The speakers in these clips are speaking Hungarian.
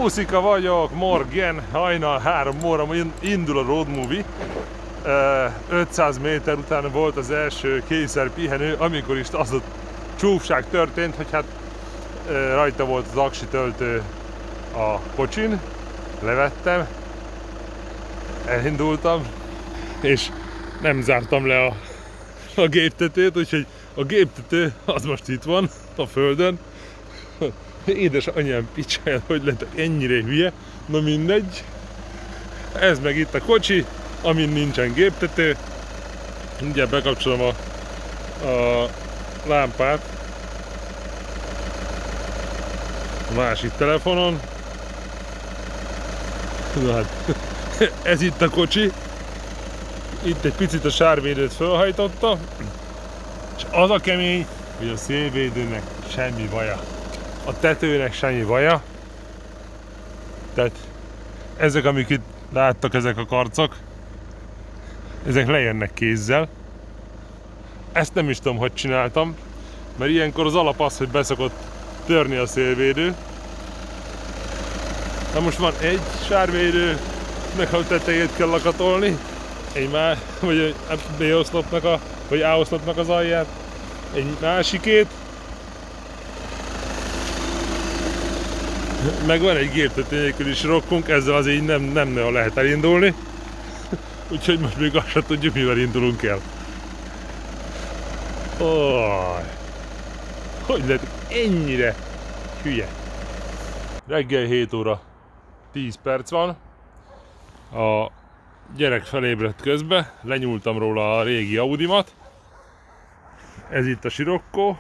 Puszika vagyok, Morgan, hajnal 3 óra, indul a road movie. 500 méter után volt az első kényszerpihenő, amikor is az a csúfság történt, hogy hát rajta volt az aksi töltő a kocsin, levettem, elindultam, és nem zártam le a géptetőt, úgyhogy a géptető az most itt van a földön. Édesanyám picsáját, hogy lettek ennyire hülye, na mindegy. Ez meg itt a kocsi, amin nincsen géptető. Mindjárt bekapcsolom a lámpát a másik telefonon. Na hát, ez itt a kocsi. Itt egy picit a sárvédőt felhajtotta. És az a kemény, hogy a szélvédőnek semmi baja. A tetőnek semmi baja. Tehát ezek, amik itt láttak, ezek a karcok, ezek lejönnek kézzel. Ezt nem is tudom, hogy csináltam, mert ilyenkor az alap az, hogy beszokott törni a szélvédő. Na most van egy sárvédő, meg a tetejét kell lakatolni, vagy a B-oszlopnak, vagy A-oszlopnak az alját, egy másikét, meg van egy géptető nélküli rokkunk, ezzel azért így nem lehet elindulni. Úgyhogy most még azt sem tudjuk, mivel indulunk el. Hogy lehet ennyire hülye? Reggel 7 óra 10 perc van. A gyerek felébredt közbe, lenyúltam róla a régi Audimat. Ez itt a Sirocco.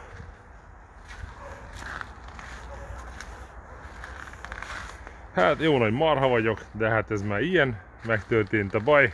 Hát jó nagy marha vagyok, de hát ez már ilyen, megtörtént a baj.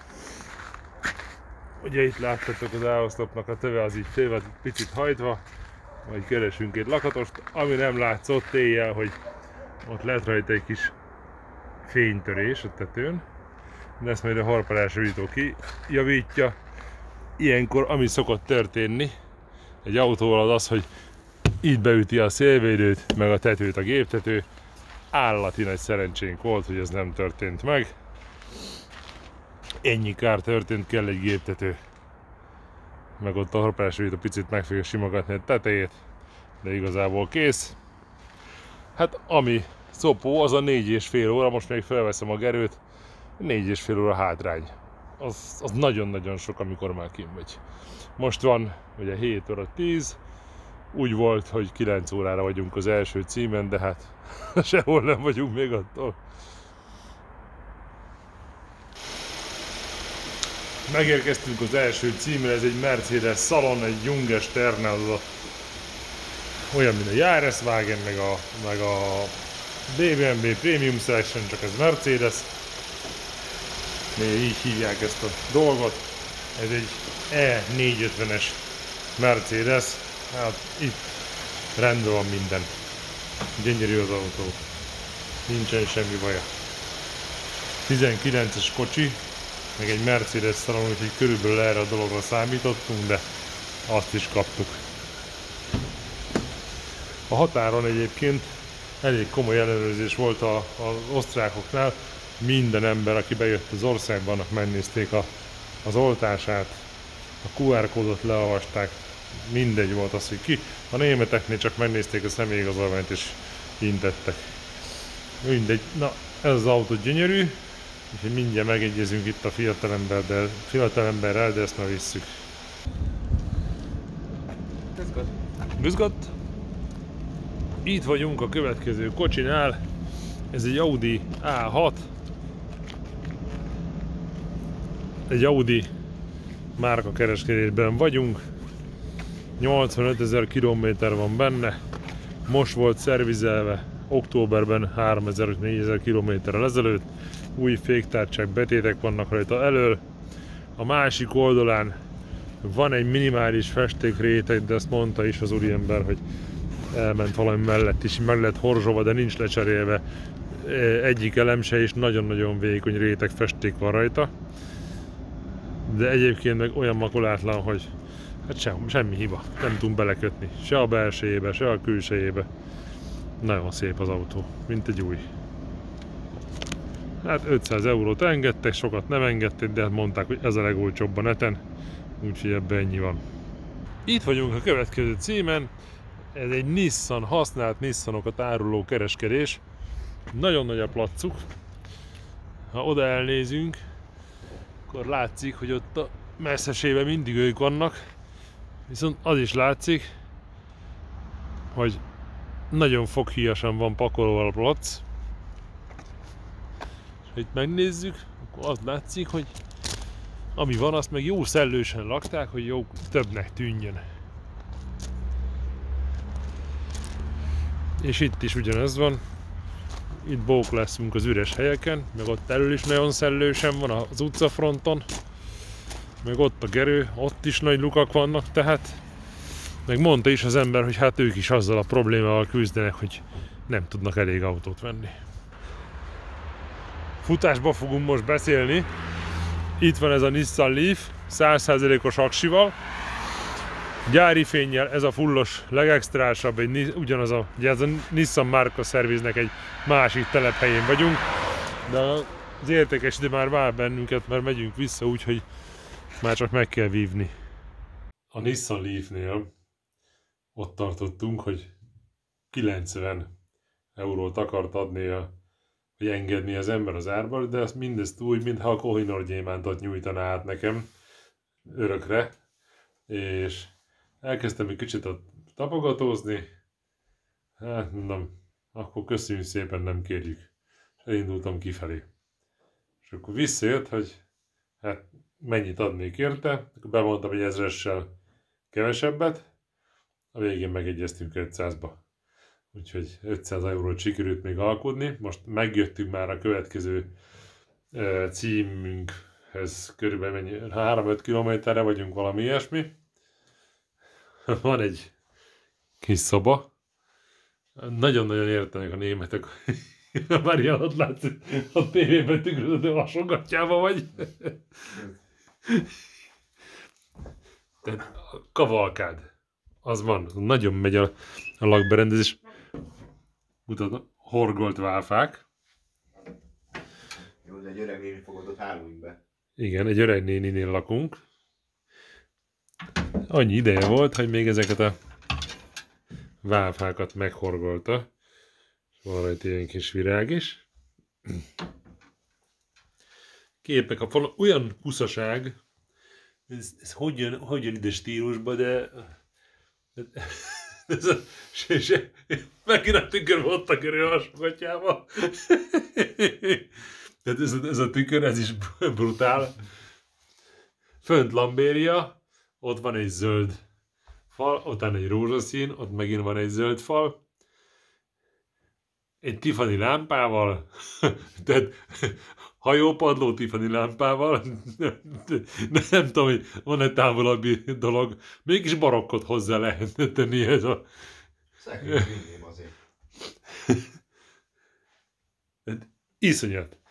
Ugye itt láttatok az A-oszlopnak a töve, az így félve picit hajtva, majd keresünk egy lakatost, ami nem látszott éjjel, hogy ott lett rajta egy kis fénytörés a tetőn, de ezt majd a harparásújtó kijavítja. Ilyenkor ami szokott történni egy autóval az, hogy így beüti a szélvédőt, meg a tetőt a géptető. Állati nagy szerencsénk volt, hogy ez nem történt meg. Ennyi kár történt, kell egy géptető. Meg ott a harparásújtó picit meg fogja simogatni a tetejét, de igazából kész. Hát ami szopó, az a 4,5 óra, most még felveszem a gerőt, 4,5 óra hátrány. Az nagyon-nagyon sok, amikor már kint vagy. Most van ugye 7 óra 10, úgy volt, hogy 9 órára vagyunk az első címen, de hát sehol nem vagyunk még attól. Megérkeztünk az első címre, ez egy Mercedes Salon, egy Junge Sterne, az olyan, mint a Jahreswagen, meg a BMW Premium Selection, csak ez Mercedes. Még így hívják ezt a dolgot. Ez egy E450-es Mercedes. Hát itt rendben van minden. Gyönyörű az autó. Nincsen semmi baja. 19-es kocsi, meg egy Mercedes Salon, úgyhogy körülbelül erre a dologra számítottunk, de azt is kaptuk. A határon egyébként elég komoly ellenőrzés volt az osztrákoknál. Minden ember, aki bejött az országba, annak megnézték az oltását, a QR kódot leolvasták, mindegy volt az, hogy ki. A németeknél csak megnézték a személyigazolványt és intettek. Mindegy, na ez az autó gyönyörű, úgyhogy mindjárt megegyezünk itt a fiatalemberrel, de ezt már visszük. Grüß Itt vagyunk a következő kocsinál. Ez egy Audi A6. Egy Audi márka kereskedésben vagyunk. 85 000 kilométer van benne. Most volt szervizelve októberben 3000-4000 kilométerrel ezelőtt. Új féktárcsák, betétek vannak rajta elől. A másik oldalán van egy minimális festékréteg, de ezt mondta is az úriember, hogy elment valami mellett is, meg lett horzsolva, de nincs lecserélve egyik elem se, és nagyon-nagyon vékony réteg festék van rajta. De egyébként meg olyan makulátlan, hogy hát semmi hiba, nem tudunk belekötni, se a belsejébe, se a külsejébe. Nagyon szép az autó, mint egy új. Hát 500 eurót engedtek, sokat nem engedtek, de hát mondták, hogy ez a legolcsóbb a neten, úgyhogy ebben ennyi van. Itt vagyunk a következő címen, ez egy Nissan, használt Nissanokat áruló kereskedés. Nagyon nagy a placuk. Ha oda elnézünk, akkor látszik, hogy ott a messzeségben mindig ők vannak. Viszont az is látszik, hogy nagyon foghíjasan van pakolva a plac. És ha itt megnézzük, akkor az látszik, hogy ami van, azt meg jó szellősen lakták, hogy jó többnek tűnjön. És itt is ugyanez van. Itt bók leszünk az üres helyeken, meg ott elől is nagyon szellősen van az utcafronton. Meg ott a Gerő, ott is nagy lukak vannak, tehát meg mondta is az ember, hogy hát ők is azzal a problémával küzdenek, hogy nem tudnak elég autót venni. Futásba fogunk most beszélni. Itt van ez a Nissan Leaf, 100%-os aksival. Gyári fénnyel, ez a fullos, legextrásabb, ugyanaz ugye ez a Nissan márka szerviznek egy másik telephelyén vagyunk. De az értékes ide már vár bennünket, mert megyünk vissza, úgyhogy már csak meg kell vívni. A Nissan Leafnél ott tartottunk, hogy 90 eurót akart adni, hogy engedni az ember az árba, de mindezt úgy, mintha a Kohinoor gyémántot nyújtaná át nekem örökre. És elkezdtem egy kicsit tapogatózni. Hát mondom, akkor köszönjük szépen, nem kérjük. És elindultam kifelé. És akkor visszajött, hogy hát mennyit adnék érte, akkor bemondtam egy 1000-essel kevesebbet, a végén megegyeztünk 500-ba. Úgyhogy 500 eurót sikerült még alkudni. Most megjöttünk már a következő címünkhez, körülbelül 3-5 kilométerre vagyunk, valami ilyesmi. Van egy kis szoba. Nagyon-nagyon értenek a németek. Mária, ott látszik, a tévében tükröződő hasongatjában vagy. Tehát a kavalkád. Az van, nagyon megy a lakberendezés. Mutatom, horgolt válfák. Jó, de egy öreg néni fogadott Halloweenbe. Igen, egy öreg néninél lakunk. Annyi ideje volt, hogy még ezeket a válfákat meghorgolta. Van rajta ilyen kis virág is. Képek a falon, olyan kuszaság, ez hogy jön ide stílusba, de ez a, megint a tükör ott a körül hasongatjában. Tehát ez a tükör, ez is brutál. Fönt lambéria, ott van egy zöld fal, ott van egy rózsaszín, ott megint van egy zöld fal. Egy Tiffany lámpával, tehát hajópadló Tiffany lámpával, nem tudom, hogy van-e távolabbi dolog, mégis barokkot hozzá lehetne tenni ez a... Szekrény azért. Iszonyat.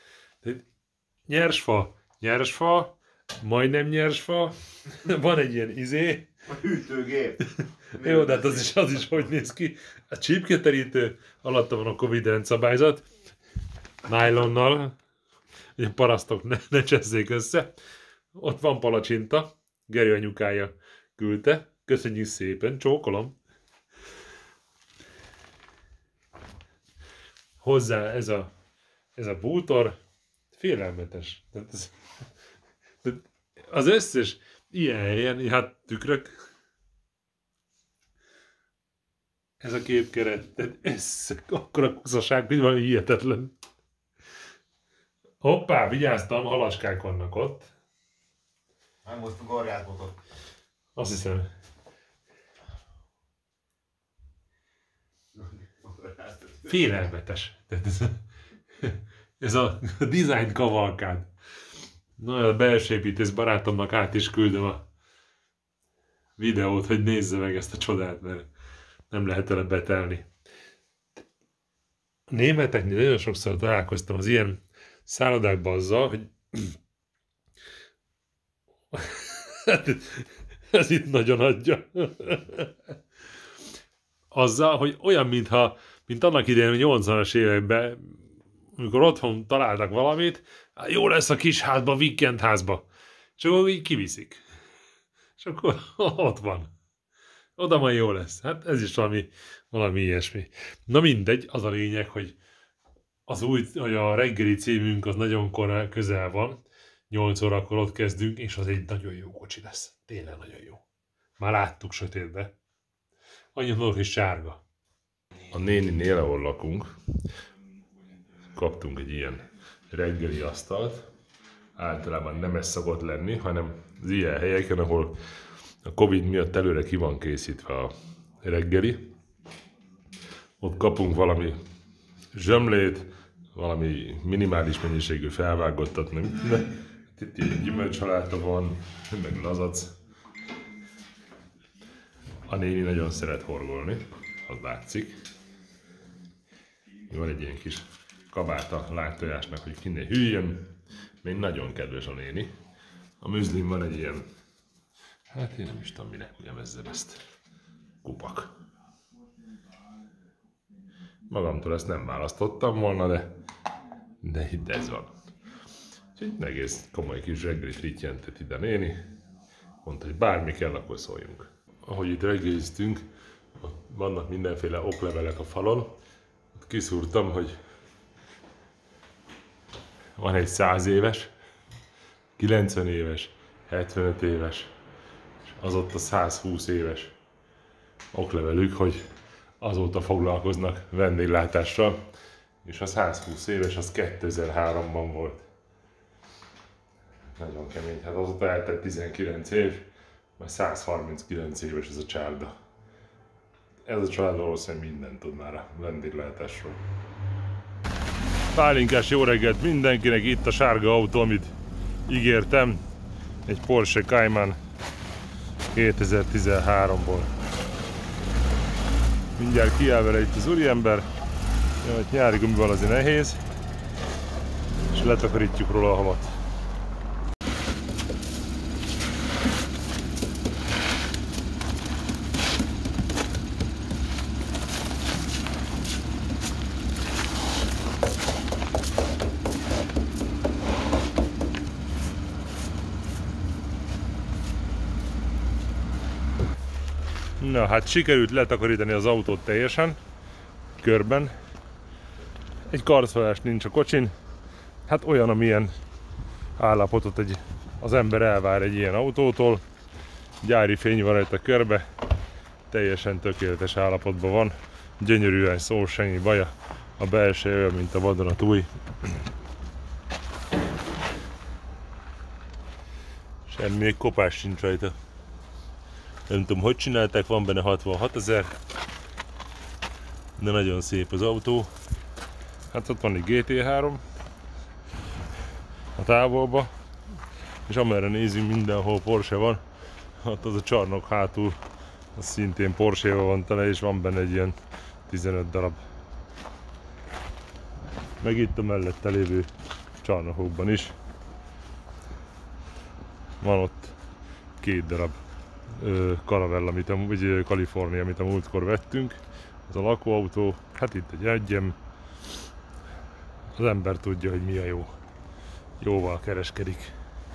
Nyersfa, majdnem nyersfa, van egy ilyen izé. A hűtőgép. Jó, de hát az is hogy néz ki. A csípketerítő, alatta van a Covid rendszabályzat, nylonnal, hogy a parasztok ne csesszék össze. Ott van palacsinta, Geri anyukája küldte. Köszönjük szépen, csókolom. Hozzá ez a bútor, félelmetes. Az összes ilyen helyen, hát tükrök, ez a képkeret, ez akkora kuszaság, hogy valami hihetetlen. Hoppá, vigyáztam, halaskák vannak ott. Nem hoztuk orjátbotot. Azt hiszem. Félelmetes. Ez a design kavalkád. Na, a belső építész barátomnak át is küldöm a videót, hogy nézze meg ezt a csodát, mert nem lehet vele betelni. A németeknél nagyon sokszor találkoztam az ilyen szállodákban azzal, hogy ez itt nagyon adja. Azzal, hogy olyan, mint annak idején, 80-as években amikor otthon találtak valamit, hát jó lesz a kis házba, weekendházba. És akkor így kiviszik. És akkor ott van. Oda majd jó lesz. Hát ez is valami ilyesmi. Na mindegy, az a lényeg, hogy hogy a reggeli címünk az nagyon korán közel van. 8 órakor ott kezdünk, és az egy nagyon jó kocsi lesz. Tényleg nagyon jó. Már láttuk sötétbe. Annyira is sárga. A néninél, ahol lakunk, kaptunk egy ilyen reggeli asztalt. Általában nem ez szokott lenni, hanem az ilyen helyeken, ahol a Covid miatt előre ki van készítve a reggeli. Ott kapunk valami zsömlét, valami minimális mennyiségű felvágottat, de itt egy gyümölcsaláta van, meg lazac. A néni nagyon szeret horgolni, az látszik. Van egy ilyen kis kabáta lágytojásnak, hogy ki ne hűljön. Még nagyon kedves a néni. A műzlim van egy ilyen, hát én nem is tudom minek nevezzem ezt, kupak. Magamtól ezt nem választottam volna, de itt ez van. Úgyhogy egész komoly kis reggelit rittyentett ide néni. Mondta, hogy bármi kell, akkor szóljunk. Ahogy itt reggeliztünk, vannak mindenféle oklevelek a falon. Ott kiszúrtam, hogy van egy 100 éves, 90 éves, 75 éves, és az ott a 120 éves oklevelük, hogy azóta foglalkoznak vendéglátással, és a 120 éves az 2003-ban volt. Nagyon kemény, hát azóta eltett 19 év, majd 139 éves ez a csárda. Ez a család valószínűleg mindent tud már a vendéglátásról. Pálinkás jó reggelt mindenkinek, itt a sárga autó, amit ígértem. Egy Porsche Cayman 2013-ból. Mindjárt kiáll vele itt az úriember. Jaj, nyári gumival azért nehéz. És letakarítjuk róla a havat. Na hát sikerült letakarítani az autót teljesen, körben. Egy karcolás nincs a kocsin. Hát olyan, amilyen állapotot az ember elvár egy ilyen autótól. Gyári fény van rajta körbe, teljesen tökéletes állapotban van. Gyönyörűen szó, semmi baja. A belső olyan, mint a vadonatúj. Semmi kopás sincs rajta. Nem tudom, hogy csinálták, van benne 66 000, de nagyon szép az autó. Hát ott van egy GT3 a távolba, és amerre nézünk, mindenhol Porsche van. Ott az a csarnok hátul, az szintén Porsche-val van tele, és van benne egy ilyen 15 darab. Meg itt a mellette lévő csarnokokban is van ott 2 darab Caravelle, vagy California, amit a múltkor vettünk. Ez a lakóautó, hát itt egy egyem. Az ember tudja, hogy mi a jó. Jóval kereskedik.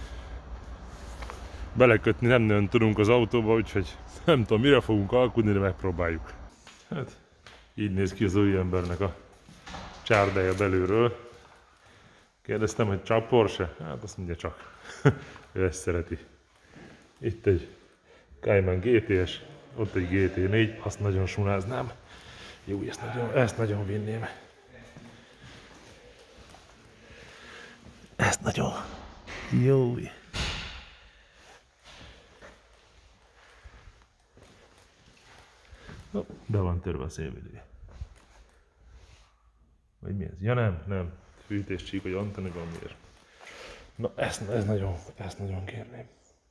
Belekötni nem nagyon tudunk az autóba, úgyhogy nem tudom, mire fogunk alkudni, de megpróbáljuk. Hát így néz ki az új embernek a csárdája belülről. Kérdeztem, hogy csak Porsche? Hát azt mondja, csak. Ő ezt szereti. Itt egy Cayman GT-es, ott egy GT4, azt nagyon sunáznám. Jó, ezt nagyon vinném. Ezt nagyon jó. Be van törve a szélvédője. Vagy mi ez? Ja nem. Fűtéscsík, vagy antoni van miért. Na ezt nagyon kérném.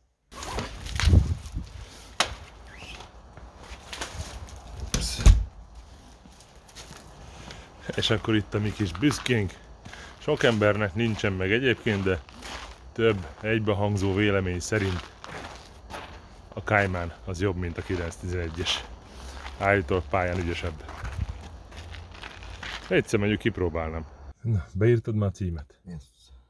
És akkor itt a mi kis büszkénk. Sok embernek nincsen meg egyébként, de több egybehangzó vélemény szerint a Cayman az jobb, mint a 911-es. Állítólag pályán ügyesebb. Egyszer mondjuk kipróbálnám. Na, beírtad már a címet? Yes.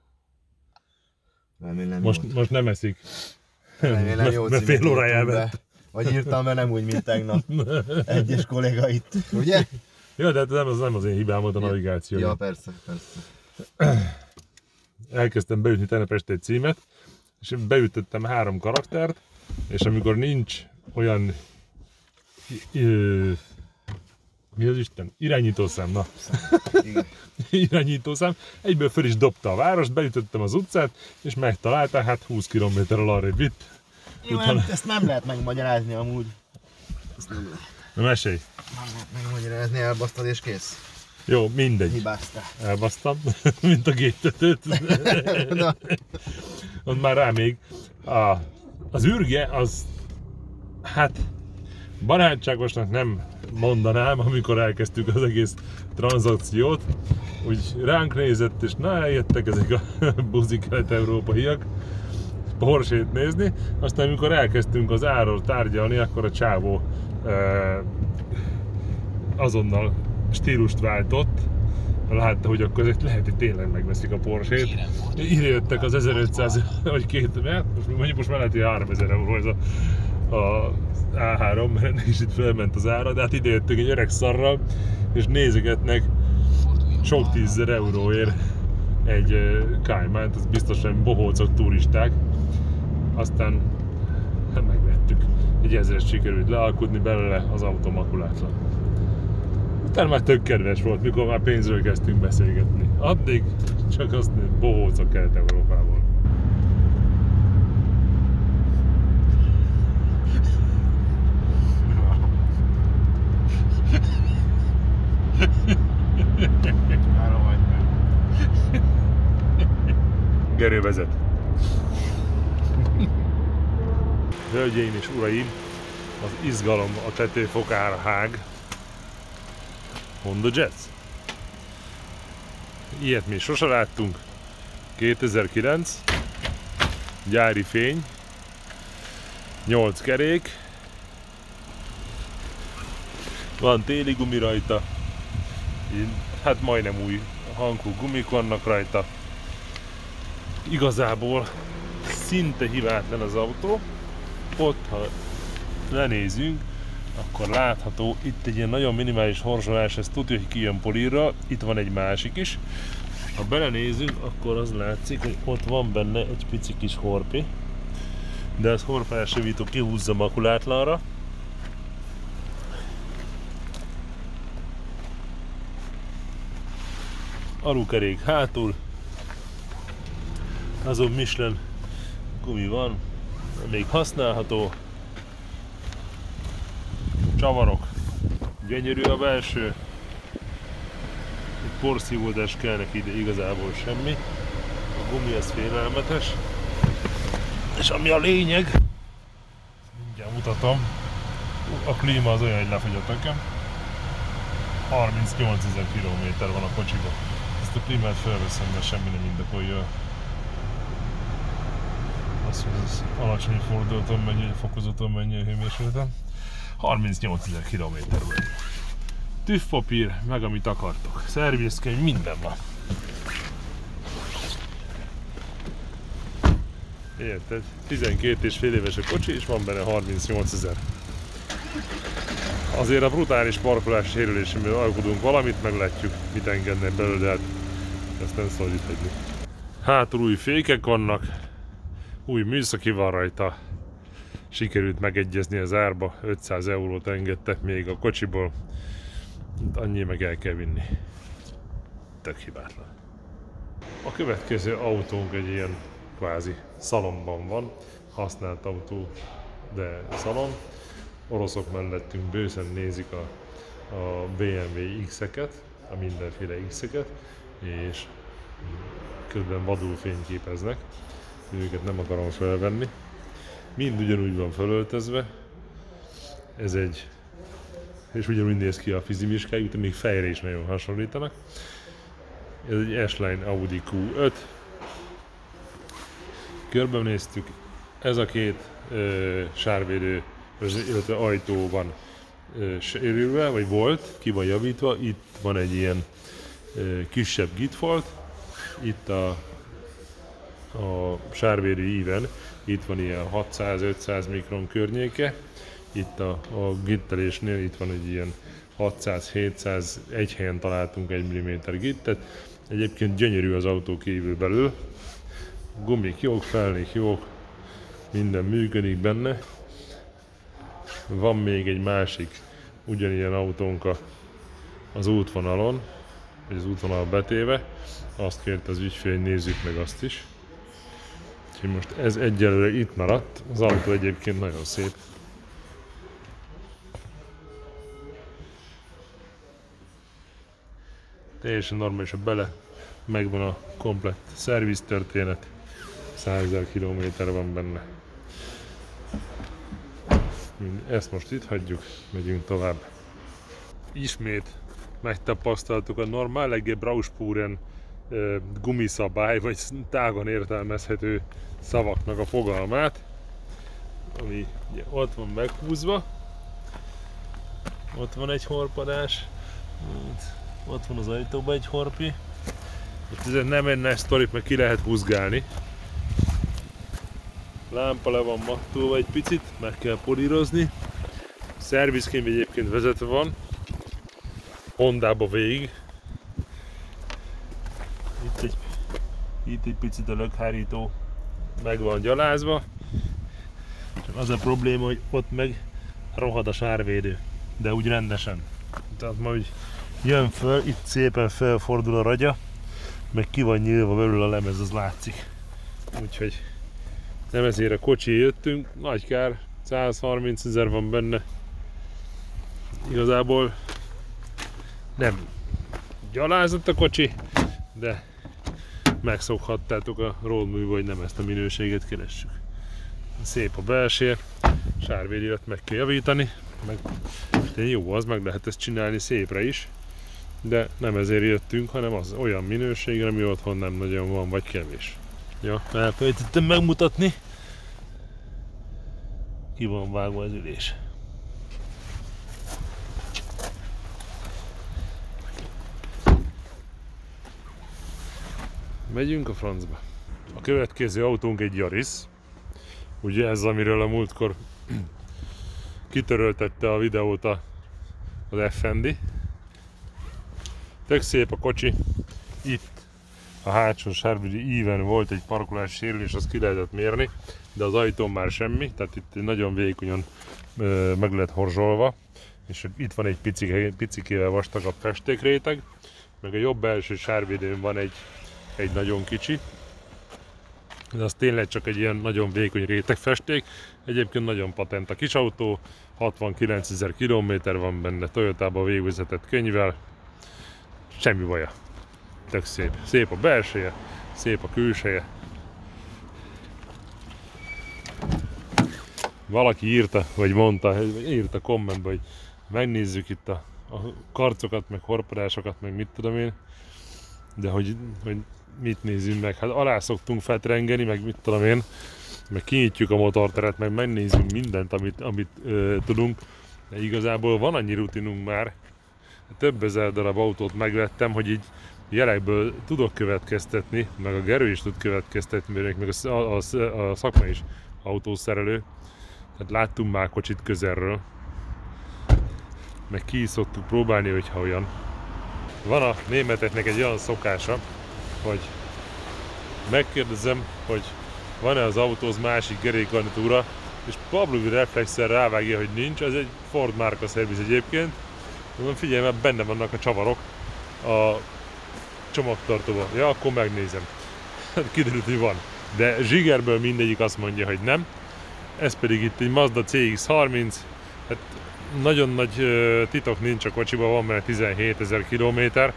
Remélem Most nem eszik. Remélem jó mert fél órája elvett. Vagy írtam be nem úgy, mint tegnap. Egyes kolléga itt, ugye? Ja, de ez nem az én hibám volt a navigáció. Ja, persze, persze. Elkezdtem beütni tegnap este egy címet, és beütöttem 3 karaktert, és amikor nincs olyan mi az Isten? Irányítószám, na. Igen. Irányítószám. Egyből föl is dobta a várost, beütöttem az utcát, és megtalálta, hát 20 km-rel arrébb vitt. Jó, utána... ezt nem lehet megmagyarázni amúgy. Ezt nem lehet. Na mesélj. Nem lehet megmagyarázni, elbasztad és kész. Jó, mindegy. Hibáztál. Elbasztam, mint a géptetőt. Az már rá még. Az űrge, az hát barátságosnak nem mondanám, amikor elkezdtük az egész tranzakciót. Úgy ránk nézett, és na, eljöttek ezek a buzi kelet-európaiak Porsét nézni. Aztán amikor elkezdtünk az árról tárgyalni, akkor a csávó azonnal stílust váltott. Látta, hogy akkor ezek lehet, hogy tényleg megveszik a Porsét. Ide jöttek az 1500 vagy 2000, most már lehet, hogy 3000 euró ez a A3, mert ennek is itt felment az ára, de hát ide jöttünk egy öreg szarral, és nézegetnek sok 10 000 euróért egy Caymánt, az biztosan bohócok turisták. Aztán megvettük. Egy 1000-es sikerült lealkudni belőle, az autó makulátlan. Utána már tök kedves volt, mikor már pénzről kezdtünk beszélgetni. Addig csak azt bohócok Kelet-Európából. Gerő vezet. Hölgyeim és uraim, az izgalom a tetőfokára hág. Honda Jazz. Ilyet még sose láttunk. 2009. Gyári fény. 8 kerék. Van téli gumi rajta. Hát majdnem új hangú gumik vannak rajta. Igazából szinte hibátlan az autó. Ott, ha lenézünk, akkor látható itt egy ilyen nagyon minimális horzsolás, ez tudja, hogy kijön polírra, itt van egy másik is. Ha belenézünk, akkor az látszik, hogy ott van benne egy pici kis horpi, de az horpálásjavító kihúzza makulátlanra. Alukerék hátul, azon Michelin gumi van, még használható. Csavarok, gyönyörű a belső. Egy porszívódás kell neki, ide igazából semmi. A gumi az félelmetes. És ami a lényeg, mindjárt mutatom, a klíma az olyan, hogy lefogy a tököm. 38 000 km van a kocsiba. Ezt a klímát felveszem, mert semmi nem indokolja. Az, hogy az alacsony fordulaton mennyi, fokozaton mennyi a hőmérsékleten. 38 000 km volt. Tűzpapír, meg amit akartok. Szervizkönyv, minden van. Érted? 12,5 éves a kocsi, és van benne 38 000. Azért a brutális parkolás sérülésemből alkudunk valamit, meglátjuk, mit engednek belőle, de hát ezt nem szabad itt hagyni. Hátul új fékek vannak, új műszaki van rajta. Sikerült megegyezni az árba, 500 eurót engedtek még a kocsiból. Annyi meg el kell vinni. Tök hibátlan. A következő autónk egy ilyen kvázi szalonban van. Használt autó, de szalon. Oroszok mellettünk bőszen nézik a BMW X-eket, a mindenféle X-eket, és közben vadul fényképeznek. Őket nem akarom felvenni. Mind ugyanúgy van felöltözve. Ez egy... és ugyanúgy néz ki a fizimiskájuk, de még fejre is nagyon hasonlítanak. Ez egy S-Line Audi Q5. Körbenéztük. Ez a két sárvédő, illetve ajtó van sérülve, vagy volt, ki van javítva. Itt van egy ilyen kisebb gitfolt. Itt a sárvéri íven, itt van ilyen 600-500 mikron környéke. Itt a gittelésnél itt van egy ilyen 600-700, egy helyen találtunk 1 mm gittet. Egyébként gyönyörű az autó kívülbelül. Gumik jók, felnék jók, minden működik benne. Van még egy másik ugyanilyen autónk az útvonalon, vagy az útvonal betéve. Azt kérte az ügyfél, hogy nézzük meg azt is. Úgyhogy most ez egyelőre itt maradt. Az autó egyébként nagyon szép. Teljesen normálisan bele, megvan a komplett szerviztörténet. 100 000 kilométer van benne. Ezt most itt hagyjuk, megyünk tovább. Ismét megtapasztaltuk a normálege Brauspúren gumiszabály, vagy tágan értelmezhető szavaknak a fogalmát, ami ugye ott van meghúzva. Ott van egy horpadás, ott van az ajtóban egy horpi. Most ez nem egy nagy sztori, mert ki lehet húzgálni. Lámpa le van mattolva egy picit, meg kell polírozni. A szervizkönyv egyébként vezetve van, Hondába végig. Itt egy picit a lökhárító meg van gyalázva. Csak az a probléma, hogy ott meg rohad a sárvédő, de úgy rendesen. Tehát majd jön föl, itt szépen felfordul a ragya, meg ki van nyílva belül a lemez, az látszik. Úgyhogy nem ezért a kocsi jöttünk, nagy kár, 130 000 van benne. Igazából nem gyalázott a kocsi, de megszokhattátok a roadmovie, hogy nem ezt a minőséget keressük. Szép a belseje, sárvédirat meg kell javítani, meg jó, az meg lehet ezt csinálni szépre is, de nem ezért jöttünk, hanem az olyan minőségre, ami otthon nem nagyon van, vagy kevés. Ja, elfelejtettem megmutatni, ki van vágva az ülés. Megyünk a francba. A következő autónk egy Yaris. Ugye ez, amiről a múltkor kitöröltette a videót az FND. Tök szép a kocsi. Itt a hátsó sárvédi íven volt egy parkolási sérülés, azt ki lehetett mérni, de az ajtón már semmi, tehát itt nagyon vékonyan meg lett horzsolva, és itt van egy picikével vastagabb festékréteg, meg a jobb belső sárvédőn van egy nagyon kicsi, de az tényleg csak egy ilyen nagyon vékony rétegfesték. Egyébként nagyon patent a kis autó, 69 000 kilométer van benne, Toyotában végigvezetett könyvvel, semmi baja. Tök szép. Szép a belseje, szép a külseje. Valaki írta, vagy mondta, írta kommentbe, hogy megnézzük itt a karcokat, meg horpadásokat, meg mit tudom én, de hogy mit nézzünk meg, hát alá szoktunk fetrengeni, meg mit tudom én, meg kinyitjuk a motorteret, meg megnézzünk mindent, amit tudunk, de igazából van annyi rutinunk már, több ezer darab autót megvettem, hogy így jelekből tudok következtetni, meg a Gerő is tud következtetni, meg a szakma is autószerelő, tehát láttunk már kocsit közelről, meg ki is szoktuk próbálni, hogyha olyan. Van a németeknek egy olyan szokása, hogy megkérdezem, hogy van-e az autóhoz másik kerékgarnitúra, és Pavlovi reflexel rávágja, hogy nincs, ez egy Ford márka szerviz egyébként. Mondom, figyelj, mert benne vannak a csavarok a csomagtartóban. Ja, akkor megnézem. Kiderült, hogy van. De zsigerből mindegyik azt mondja, hogy nem. Ez pedig itt egy Mazda CX-30. Hát nagyon nagy titok nincs a kocsiban, van benne 17 000 kilométer.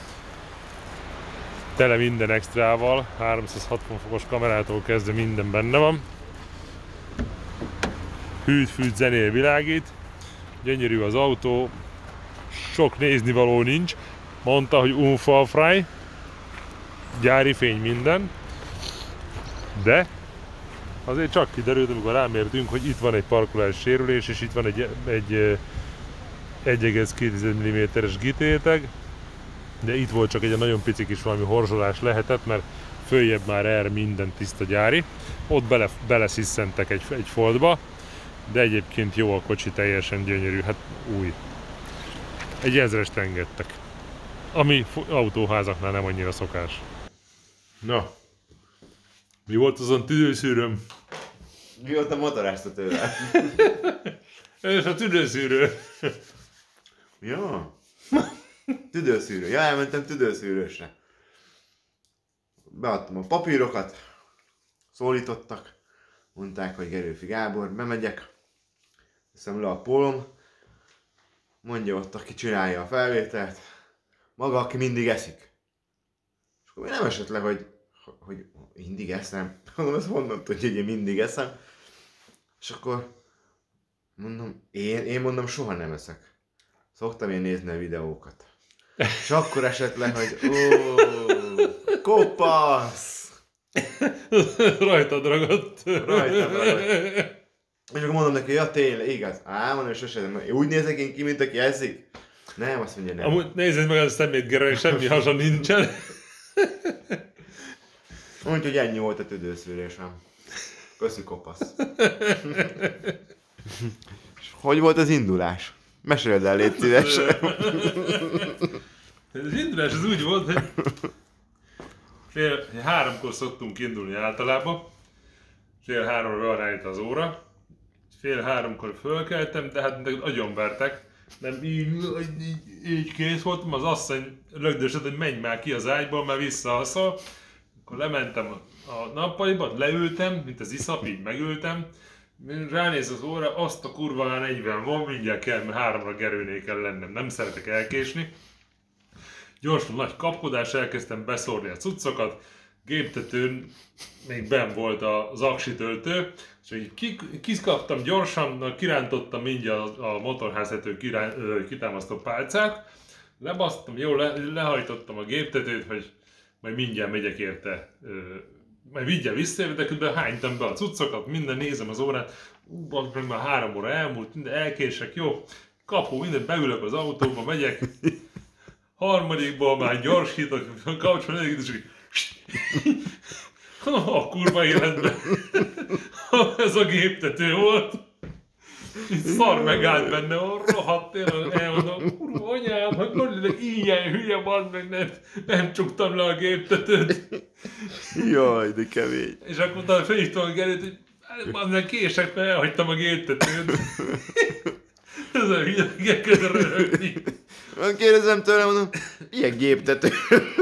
Tele minden extrával, 360 fokos kamerától kezdve minden benne van. Hűt, zenél, világít. Gyönyörű az autó. Sok néznivaló nincs. Mondta, hogy unfallfrei. Gyári fény minden. De azért csak kiderült, amikor rámértünk, hogy itt van egy parkolási sérülés, és itt van egy 1,2 mm-es gitréteg. de itt volt csak egy nagyon pici kis valami horzsolás lehetett, mert följebb már minden tiszta gyári. Ott beleszisszentek egy foltba, de egyébként jó a kocsi, teljesen gyönyörű, hát új. Egy 1000-est engedtek, ami autóházaknál nem annyira szokás. Na, mi volt azon tüdőszűrőm? Mi volt a motoráztatővel? Ez a tüdőszűrő. Ja. Tüdőszűrő. Ja, elmentem tüdőszűrősre. Beadtam a papírokat, szólítottak, mondták, hogy Gerőfi Gábor, bemegyek, teszem le a pólom, mondja ott, aki csinálja a felvételt, maga, aki mindig eszik. És akkor nem esett le, hogy mindig eszem. Mondom, ezt honnan tudja, hogy én mindig eszem. És akkor mondom, én mondom, soha nem eszek. Szoktam én nézni a videókat. És akkor esett le, hogy kopasz! Rajtad ragadt. Rajtam ragadt. És akkor mondom neki, ja tényleg, igaz. Mondom, és sosem nem. Úgy nézek én ki, mint aki eszik? Nem, azt mondja nem. Amúgy nézzed meg a szemét, Gerő, semmi hasa nincsen. Úgyhogy ennyi volt a tüdőszűrésem. Köszi, kopasz. És hogy volt az indulás? Meséld el, légy szíves. Az indulás az úgy volt, hogy 3-kor szoktunk indulni általában. 2:30-ra van állít az óra. 2:30-kor fölkeltem, de hát agyonvertek. Nem így kész voltam, az asszony lögdösött, hogy menj már ki az ágyból, mert visszaalszol. Akkor lementem a nappaliba, leültem, mint az iszap, így megültem. Ránéz az óra, azt a kurva 40 van, mindjárt kell, mert 3-ra Gerőnél kell lennem, nem szeretek elkésni. Gyorsan nagy kapkodás, elkezdtem beszórni a cuccokat, géptetőn még benn volt az aksitöltő, és így kiszkaptam gyorsan, kirántottam mindjárt a motorháztető kitámasztó pálcát, lebasztam, jó, lehajtottam a géptetőt, hogy majd mindjárt megyek érte, majd vigyel vissza, de közben hánytam be a cuccokat, minden nézem az órát, meg már 3 óra elmúlt, minden elkések, jó, kapu, minden, beülök az autóba, megyek, harmadikból már gyorsítok, kapcsolom, és így a kurva életben ez a géptető volt. Itt szar megállt benne, rohadt tényleg, elmondom, kurva anyám, hogy ilyen hülye van, meg nem csuktam le a géptetőt. Jaj, de kemény. És akkor utána felhívtam a Gerőt, hogy már kések, mert elhagytam a géptetőt. Ez a hülye kezd röhögni. Kérdezem tőle, mondom, milyen géptetőt?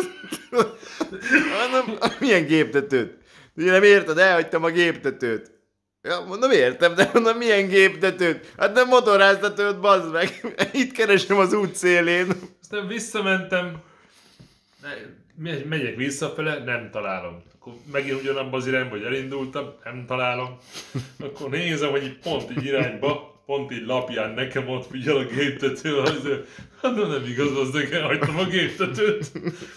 Mondom, milyen géptetőt? Ugye nem érted, elhagytam a géptetőt. Ja, mondom, értem, de mondom, milyen géptetőt? Hát nem motorháztetőt, bazd meg. Itt keresem az út szélén. Aztán visszamentem, megyek visszafele, nem találom. Akkor megint ugyanabban az irányba, hogy elindultam, nem találom. Akkor nézem, hogy pont így irányba, pont így lapján nekem ott figyel a géptető, hát nem igaz, az nekem hagytam a géptetőt.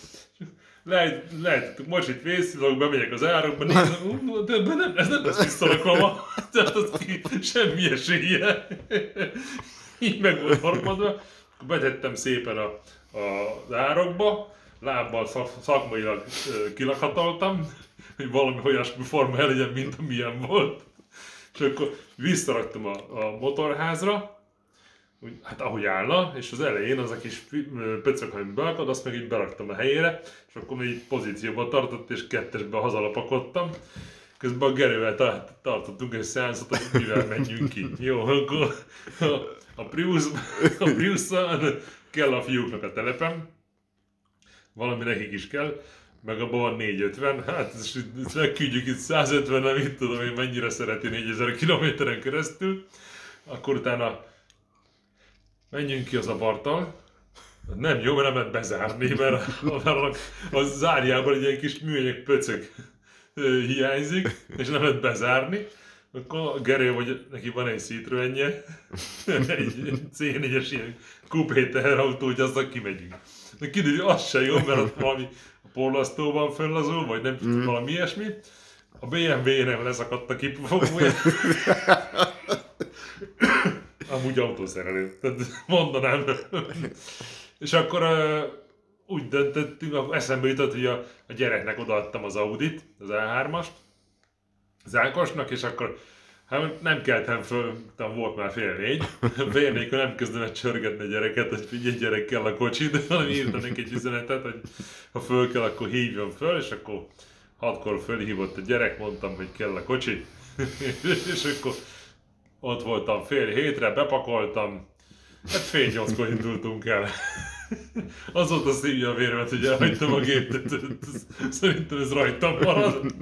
Lehet, most itt vészilok, bemegyek az árokba, nézem, de ez nem lesz visszaraklama, tehát az semmi esélye. Így meg volt harmadva, akkor betettem szépen az árokba, lábbal szakmailag kilakhatoltam, hogy valami olyasmi forma legyen, mint amilyen volt. És akkor visszaraktam a motorházra, úgy, hát ahogy állna, és az elején az a kis pöcök, amit beakad, azt meg így beraktam a helyére, és akkor még így pozícióban tartott, és kettesbe hazalapakodtam. Közben a Gerővel tartottunk egy szeánszot, hogy mivel menjünk ki. Jó, akkor a Priusszal kell a fiúknak a telepem, valami nekik is kell, meg abban van 450, hát ezt megküldjük itt 150, nem itt tudom én mennyire szereti 4000 kilométeren keresztül, akkor utána menjünk ki az abarttal. Nem jó, mert nem lehet bezárni, mert a zárjában egy ilyen kis műanyag pöcög hiányzik, és nem lehet bezárni. Akkor a Gerő, hogy neki van egy Citroenje, egy C4-es ilyen kupé teherautó, hogy azzal kimegyünk. De kiderül, az se jó, mert ott valami porlasztó van föllazul, vagy nem tudom, valami ilyesmi. A BMW-nem leszakadt a kipufogója. Amúgy autószerelő, tehát mondanám. És akkor úgy döntöttünk, akkor eszembe jutott, hogy a gyereknek odaadtam az Audit, az E3-ast, az Ákosnak, és akkor hát nem keltem föl, volt már 3:30, 3:30-kor nem kezdem el csörgetni a gyereket, hogy figyelj gyerek, kell a kocsid, hanem írtam neki egy üzenetet, hogy ha föl kell, akkor hívjon föl, és akkor 6-kor fölhívott a gyerek, mondtam, hogy kell a kocsi, és akkor ott voltam 6:30-re, bepakoltam, hát 7:30-kor indultunk el. Azóta szívja a véremet, hogy elhagytam a gépet, szerintem ez rajtam marad.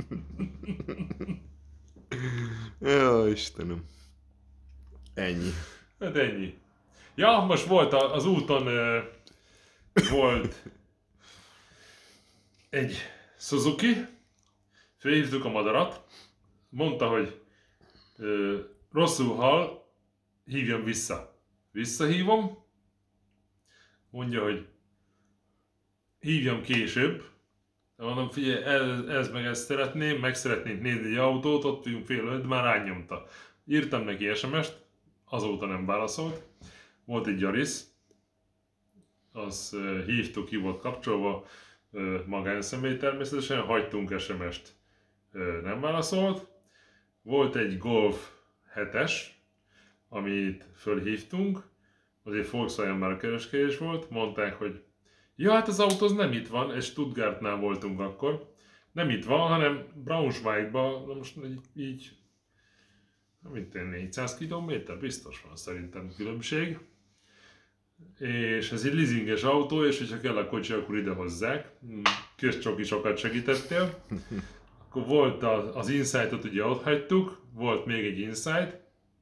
Jó, Istenem. Ennyi. Hát ennyi. Ja, most volt az úton volt egy Suzuki, felhívtuk a madarat, mondta, hogy rosszul hall, hívjam vissza. Visszahívom, mondja, hogy hívjam később. Mondom, figyelj, ez meg ezt szeretném, meg szeretnénk nézni egy autót, ott vagyunk 4:30, már rányomta. Írtam neki SMS-t, azóta nem válaszolt. Volt egy Yaris, azt hívtuk, ki volt kapcsolva, magánszemély természetesen, hagytunk SMS-t, nem válaszolt. Volt egy Golf 7-es, amit fölhívtunk, azért Volkswagen már a kereskedés volt, mondták, hogy ja, hát az autó az nem itt van, és Stuttgartnál voltunk akkor. Nem itt van, hanem Braunschweigban, most így, mint 400 km, biztos van szerintem különbség. És ez egy leasinges autó, és hogyha kell a kocsi, akkor ide hozzák. Közcsoki, sokat segítettél. Akkor volt az Insight-ot, ugye ott hagytuk, volt még egy Insight.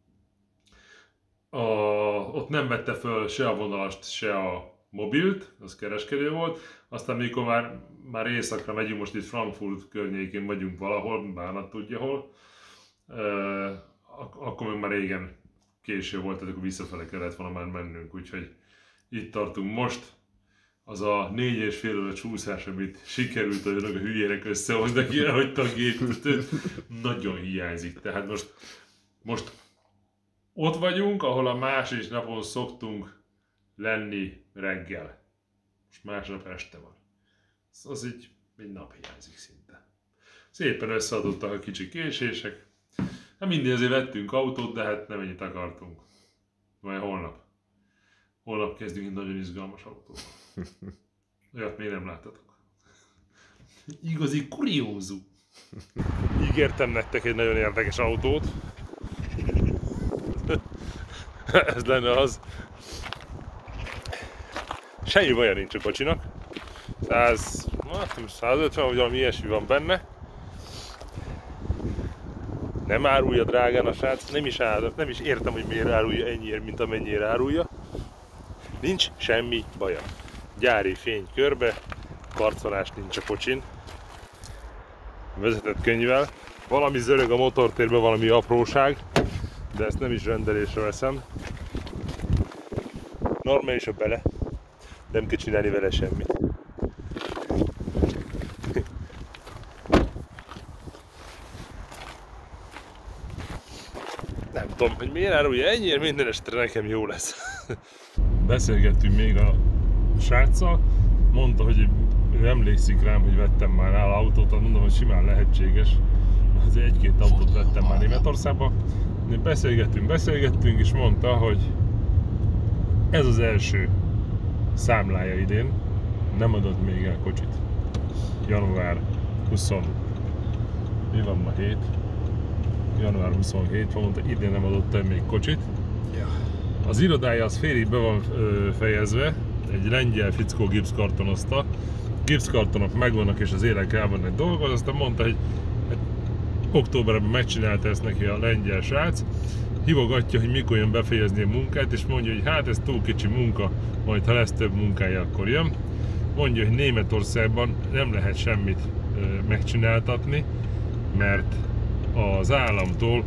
Ott nem vette föl se a vonalast, se a mobilt, az kereskedő volt. Aztán mikor már éjszakra megyünk, most itt Frankfurt környékén vagyunk valahol, bánat tudja hol, akkor meg már régen késő volt, tehát akkor visszafele kellett volna már mennünk, úgyhogy itt tartunk most. Az a 4,5 óra csúszás, amit sikerült a hülyének összehozni, aki elhagyta a gépet, nagyon hiányzik. Tehát most ott vagyunk, ahol a másik napon szoktunk lenni reggel. Most másnap este van. Az így egy nap hiányzik szinte. Szépen összeadottak a kicsi késések. Hát mindig azért vettünk autót, de hát nem ennyit akartunk. Majd holnap. Holnap kezdünk egy nagyon izgalmas autóval. Olyat még nem láttatok. Igazi kuriózum. Ígértem nektek egy nagyon érdekes autót. Ez lenne az. Semmi baja nincs a kocsinak. 150 vagy valami ilyesmi van benne. Nem árulja drágán a srác, nem is értem, hogy miért árulja ennyiért, mint amennyire árulja. Nincs semmi baja. Gyári fény körbe, karcolás nincs a kocsin. Vezetett könyvvel. Valami zörög a motortérben, valami apróság, de ezt nem is rendelésre veszem. Normális a bele, nem kell csinálni vele semmit. Nem tudom, hogy miért árulja ennyiért, minden este nekem jó lesz. Beszélgettünk még a sráccal, mondta, hogy ő emlékszik rám, hogy vettem már nála autót, mondom, hogy simán lehetséges. Azért egy-két autót vettem már Németországba. Beszélgettünk, és mondta, hogy ez az első számlája idén, nem adott még el kocsit. Január 20... Mi van ma 7? Január 27 van, mondta, idén nem adott el még kocsit. Az irodája az félig be van fejezve, egy lengyel fickó gipszkartonozta. Gipszkartonok megvannak és az élek elmennek dolgozni, aztán mondta, hogy hát, októberben megcsinálta ezt neki a lengyel srác. Hívogatja, hogy mikor jön befejezni a munkát, és mondja, hogy hát ez túl kicsi munka, majd ha lesz több munkája, akkor jön. Mondja, hogy Németországban nem lehet semmit megcsináltatni, mert az államtól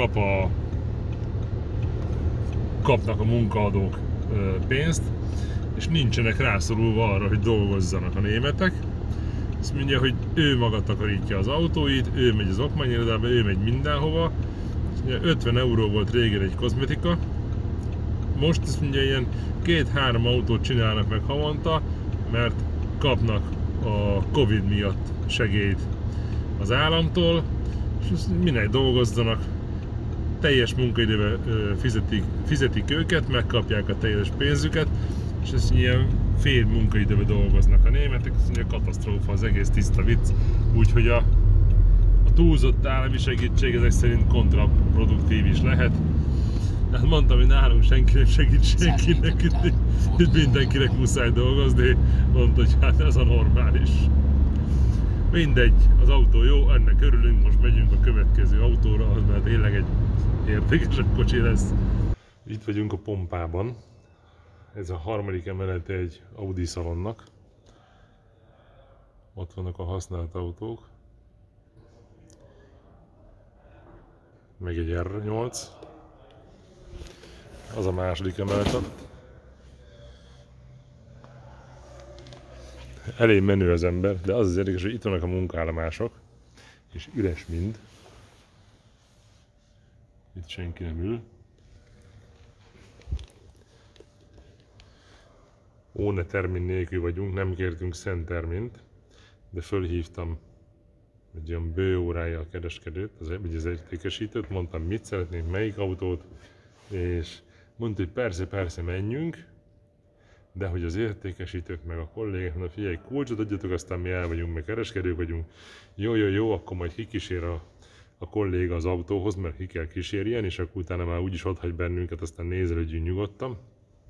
kapnak a munkaadók pénzt, és nincsenek rászorulva arra, hogy dolgozzanak a németek. Azt mondja, hogy ő maga takarítja az autóit, ő megy az okmányirodába, ő megy mindenhova. Azt mondja, 50 euró volt régen egy kozmetika. Most azt mondja, ilyen 2-3 autót csinálnak meg havonta, mert kapnak a Covid miatt segélyt az államtól, és minek dolgozzanak, teljes munkaidőben fizetik őket, megkapják a teljes pénzüket, és ez ilyen fél munkaidőben dolgoznak a németek, ez ugye katasztrófa, az egész tiszta vicc, úgyhogy a túlzott állami segítség ezek szerint kontraproduktív is lehet. Hát mondtam, hogy nálunk senki nem segít senkinek, itt mindenkinek muszáj dolgozni, mondta, hogy hát ez a normális. Mindegy, az autó jó, ennek örülünk, most megyünk a következő autóra, az már tényleg egy értékesebb kocsi lesz. Itt vagyunk a Pompában, ez a harmadik emelete egy Audi szalonnak. Ott vannak a használt autók, meg egy R8. Az a második emelet. Elég menő az ember, de az érdekes, hogy itt vannak a munkállomások, és üres mind. Itt senki nem ül. Óne termin nélkül vagyunk, nem kértünk szent termint, de fölhívtam egy olyan bő órája a kereskedőt, az értékesítőt, mondtam, mit szeretnénk, melyik autót, és mondta, hogy persze menjünk, de hogy az értékesítők meg a kollégák, mondta, figyelj, kulcsot adjatok, aztán mi el vagyunk, meg kereskedők vagyunk. Jó, akkor majd kikísér a kolléga az autóhoz, mert ki kell kísérjen, és akkor utána már úgyis otthagy bennünket, aztán nézelődjünk nyugodtan.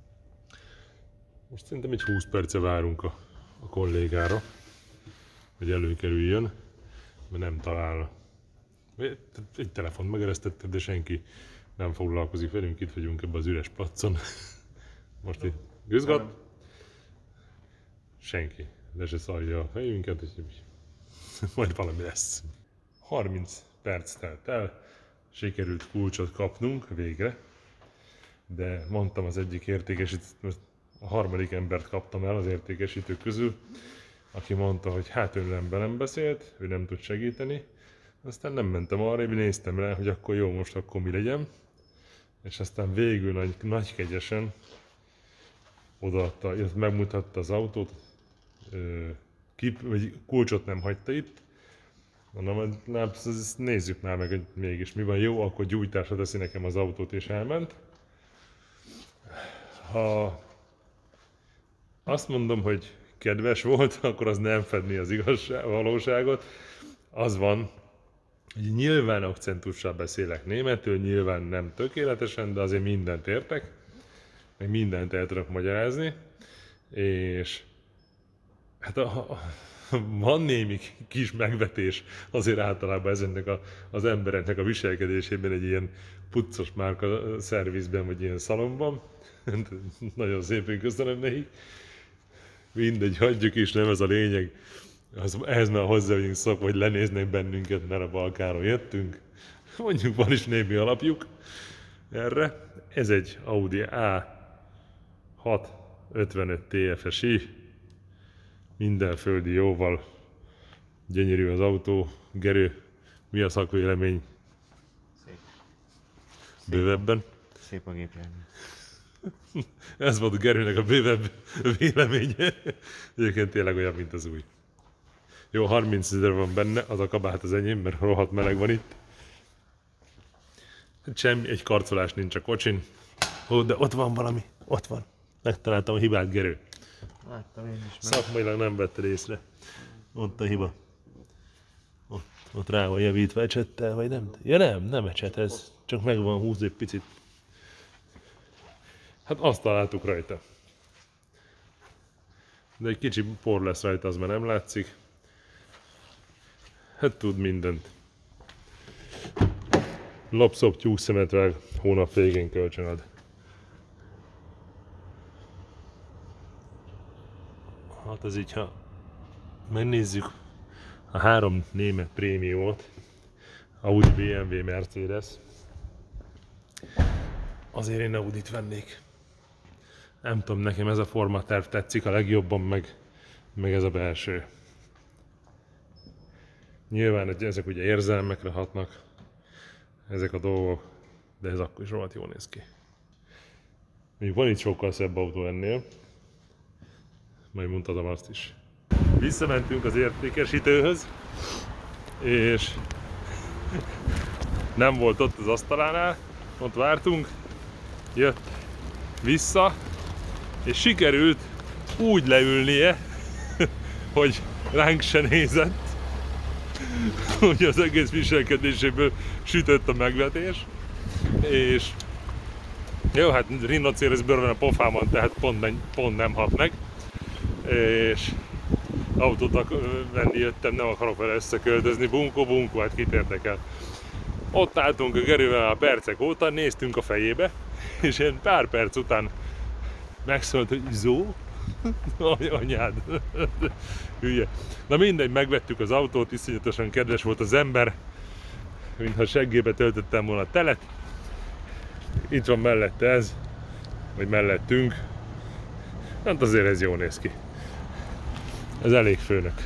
Most szerintem egy 20 perce várunk a kollégára, hogy előkerüljön, mert nem találna. Egy telefont megeresztetted, de senki nem foglalkozik velünk, itt vagyunk ebben az üres placon. Most itt güzgat. Senki. Le se szarja a fejünket, és majd valami lesz. 30 perc telt el, sikerült kulcsot kapnunk végre, de mondtam az egyik értékesítőt, a harmadik embert kaptam el az értékesítők közül, aki mondta, hogy hát ő nem velem beszélt, ő nem tud segíteni. Aztán nem mentem arra, én néztem rá, hogy akkor jó, most akkor mi legyen. És aztán végül nagy kegyesen odaadta, illetve megmutatta az autót, vagy kulcsot nem hagyta itt. Mondom, nézzük már meg, hogy mégis mi van, jó, akkor gyújtásra teszi nekem az autót és elment. Ha azt mondom, hogy kedves volt, akkor az nem fedni az valóságot. Az van, hogy nyilván akcentussal beszélek németül, nyilván nem tökéletesen, de azért mindent értek, meg mindent el tudok magyarázni, és hát van némi kis megvetés azért általában ezeknek az embereknek a viselkedésében egy ilyen puccos márka szervizben, vagy ilyen szalomban. Nagyon szépen köszönöm nekik. Mindegy, hagyjuk is, nem ez a lényeg. Ehhez már hozzá vagyunk szokva, hogy lenéznek bennünket, mert a Balkánról jöttünk. Mondjuk van is némi alapjuk erre. Ez egy Audi A6 55 TFSI. Minden földi jóval. Gyönyörű az autó. Gerő, mi a szakvélemény? Szép. Bővebben? Szép a gépjármű. Ez volt Gerőnek a bővebb véleménye. Egyébként tényleg olyan, mint az új. Jó, 30 000 van benne, az a kabát az enyém, mert rohadt meleg van itt. Semmi, egy karcolás nincs a kocsin. Ó, de ott van valami, ott van. Megtaláltam a hibát, Gerő. Láttam én is. Szakmailag nem vetted észre. Ott a hiba. Ott rá van javítva ecsettel, vagy nem? Ja nem ecset ez. Csak meg van húzva egy picit. Hát azt találtuk rajta. De egy kicsi por lesz rajta, az már nem látszik. Hát tud mindent. Lopszop tyúkszemet vág, hónap végén kölcsönad. Hát ez így, ha megnézzük a 3 német prémiumot, Audi, BMW, Mercedes, azért én Audit vennék. Nem tudom, nekem ez a formaterv tetszik a legjobban, meg ez a belső. Nyilván hogy ezek ugye érzelmekre hatnak, ezek a dolgok, de ez akkor is rohadt jól néz ki. Még van itt sokkal szebb autó ennél, majd mutatom azt is. Visszamentünk az értékesítőhöz, és nem volt ott az asztalánál, ott vártunk, jött vissza, és sikerült úgy leülnie, hogy ránk se nézett, hogy az egész viselkedéséből sütött a megvetés, és jó, hát rinocéruszbőr van a pofámon, tehát pont nem hat meg, és autót venni jöttem, nem akarok vele összeköltözni, bunkó, hát kit érdekel. Ott álltunk a Gerővel a percek óta, néztünk a fejébe, és én pár perc után megszólt, hogy Zó? Anyád, hülye. Na mindegy, megvettük az autót, iszonyatosan kedves volt az ember, mintha seggébe töltöttem volna telet. Itt van mellette ez, vagy mellettünk. Hát azért ez jól néz ki. Ez elég főnök.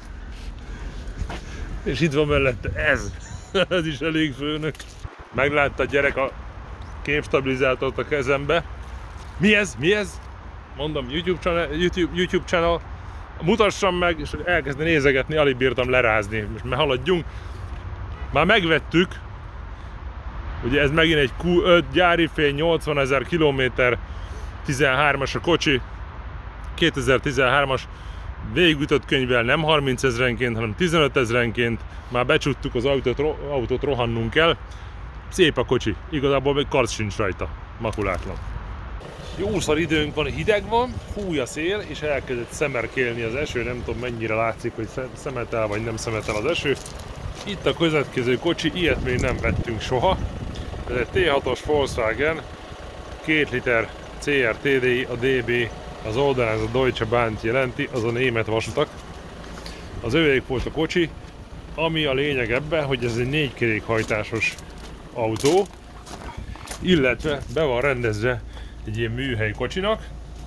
És itt van mellette ez. Ez is elég főnök. Meglátta a gyerek a képstabilizátort a kezembe. Mi ez? Mi ez? Mondom, YouTube channel. Mutassam meg, és elkezdeni nézegetni, alig bírtam lerázni. Most már haladjunk. Már megvettük. Ugye ez megint egy Q5 gyári fény, 80 000 kilométer, 13-as a kocsi, 2013-as, végigütött könyvvel, nem 30 000-enként, hanem 15 000-enként. Már becsuttuk az autót, rohannunk kell. Szép a kocsi, igazából még karc sincs rajta, makulátlan. Jószar időnk van, hideg van, fúj a szél, és elkezdett szemerkélni az eső, nem tudom mennyire látszik, hogy szemetel vagy nem szemetel az eső. Itt a következő kocsi, ilyet még nem vettünk soha. Ez egy T6-os Volkswagen, 2 liter CR TDI, a DB, az oldalán ez a Deutsche Bahnt jelenti, az a német vasutak. Az övék volt a kocsi, ami a lényeg ebben, hogy ez egy 4 kerékhajtásos autó, illetve be van rendezve egy ilyen műhely kocsinak.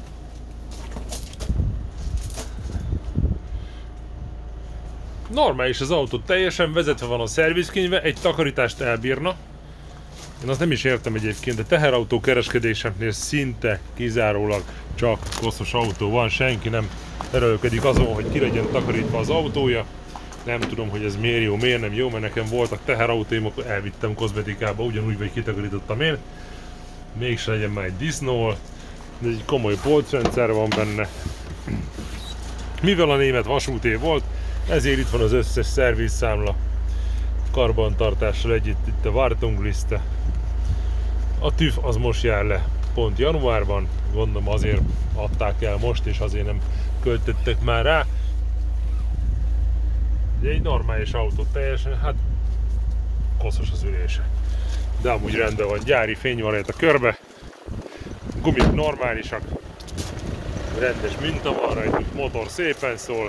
Normális az autó, teljesen vezetve van a szervizkönyve, egy takarítást elbírna. Én azt nem is értem egyébként, de teherautó kereskedéseknél szinte kizárólag csak koszos autó van, senki nem erőlködik azon, hogy ki legyen takarítva az autója. Nem tudom, hogy ez miért jó, miért nem jó, mert nekem voltak teherautóim, akkor elvittem kozmetikába, ugyanúgy, vagy kitakarítottam én. Mégse legyen már egy disznó, de egy komoly polcrendszer van benne. Mivel a német vasúté volt, ezért itt van az összes szervizszámla karbantartással együtt, itt a Wartungliste. A TÜV az most jár le pont januárban, gondolom azért adták el most, és azért nem költöttek már rá. De egy normális autó teljesen, hát koszos az ülése. De amúgy rendben van, gyári fény van rajta körbe, gumik normálisak, rendes minta van rajtuk, motor szépen szól.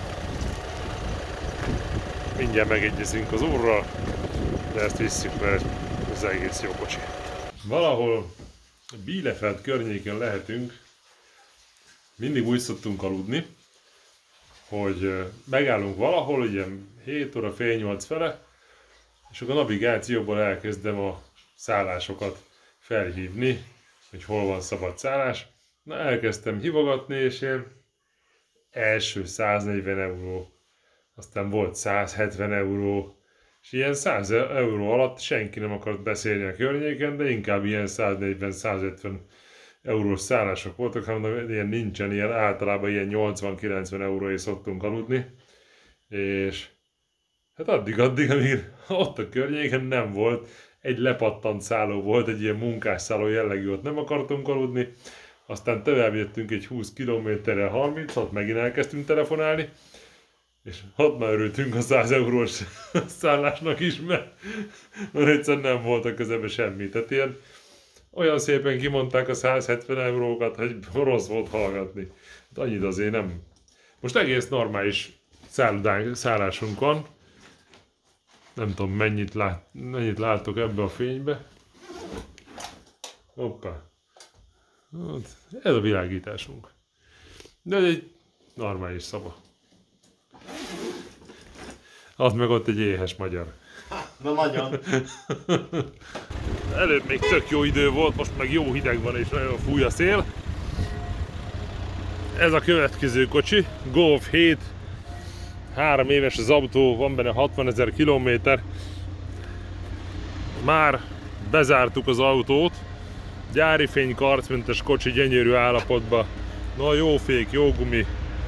Mindjárt megegyezünk az úrral, de ezt visszük, mert ez egész jó kocsi. Valahol Bielefeld környéken lehetünk, mindig úgy szoktunk aludni, hogy megállunk valahol, ilyen 7 óra, fél 8 fele, és akkor a navigációból elkezdem a szállásokat felhívni, hogy hol van szabad szállás. Na, elkezdtem hívogatni, és én első 140 euró, aztán volt 170 euró, és ilyen 100 euró alatt senki nem akart beszélni a környéken, de inkább ilyen 140-150 eurós szállások voltak, hanem ilyen nincsen, ilyen általában ilyen 80-90 euróért szoktunk aludni, és hát addig, amíg ott a környéken nem volt, egy lepattant szálló volt, egy ilyen munkásszálló jellegű, ott nem akartunk aludni, aztán tovább jöttünk egy 20 kilométerrel 30, ott megint elkezdtünk telefonálni, és ott már örültünk a 100 eurós szállásnak is, mert egyszerűen nem volt a közeben semmi. Tehát ilyen olyan szépen kimondták a 170 eurókat, hogy rossz volt hallgatni. Hát annyit azért nem. Most egész normális szállásunk van. Nem tudom mennyit látok ebbe a fénybe. Hoppá. Ez a világításunk. De ez egy normális szava. Az meg ott egy éhes magyar. Na nagyon. Előbb még tök jó idő volt, most meg jó hideg van és nagyon fúj a szél. Ez a következő kocsi, Golf 7 3 éves az autó, van benne 60 000 kilométer. Már bezártuk az autót. Gyári fény, karcmentes kocsi, gyönyörű állapotban. Na, jó fék, jó gumi.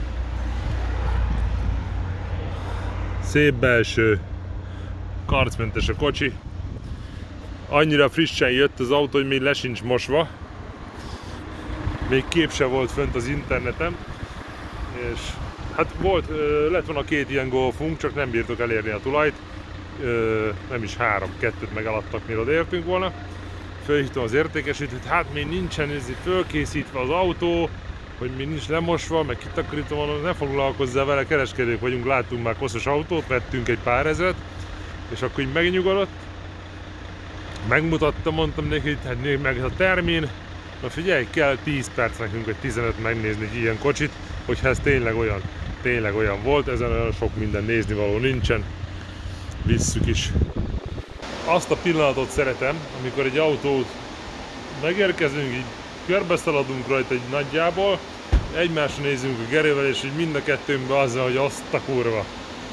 Szép belső. Karcmentes a kocsi. Annyira frissen jött az autó, hogy még le sincs mosva. Még kép se volt fönt az interneten. És hát lett volna 2 ilyen Golfunk, csak nem bírtuk elérni a tulajt. Nem is 3, 2-t megaladtak, mire odaértünk volna. Fölhívtam az értékesítőt, hát még nincsen fölkészítve az autó, hogy még nincs lemosva, meg kitakarítva van, ne foglalkozzál vele, kereskedők vagyunk, láttunk már koszos autót, vettünk egy pár ezret, és akkor így megnyugodott. Megmutattam, mondtam neki, hogy hát meg a termin, na figyelj, kell 10 perc nekünk, vagy 15 megnézni egy ilyen kocsit, hogyha ez tényleg olyan volt, ezen olyan sok minden néznivaló nincsen, visszük is. Azt a pillanatot szeretem, amikor egy autót megérkezünk, így körbeszaladunk rajta egy nagyjából, egymásra nézünk a Gerővel, és így mind a kettőnkbe azzal, hogy azt a kurva.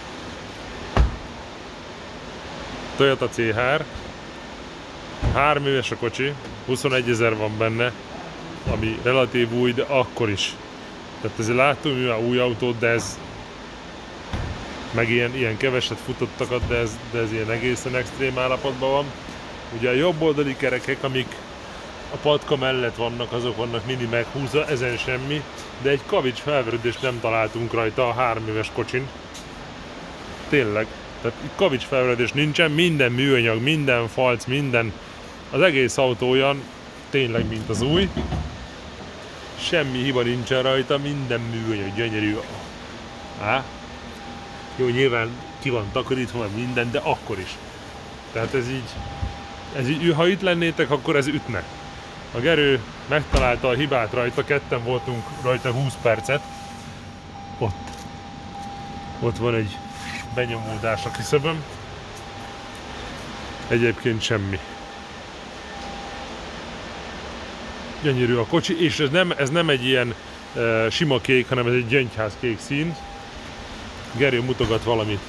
Toyota CHR, 3 éves a kocsi, 21 000 van benne, ami relatív új, de akkor is. Tehát ezért láttunk mi már új autót, de ez meg ilyen keveset futottakat, de ez ilyen egészen extrém állapotban van. Ugye a jobb oldali kerekek, amik a patka mellett vannak, azok vannak mini meghúzva, ezen semmi, de egy kavics felverődést nem találtunk rajta a 3 éves kocsin. Tényleg. Tehát kavics felverődés nincsen, minden műanyag, minden falc, minden. Az egész autó olyan, tényleg mint az új. Semmi hiba nincsen rajta, minden műanyag, gyönyörű. Jó, nyilván ki van takarítva, meg minden, de akkor is. Tehát ez így, ha itt lennétek, akkor ez ütne. A Gerő megtalálta a hibát rajta, ketten voltunk rajta 20 percet. Ott van egy benyomódás a küszöbön. Egyébként semmi. Gyönyörű a kocsi, és ez nem egy ilyen sima kék, hanem ez egy gyöngyház kék szín. Gerő mutogat valamit.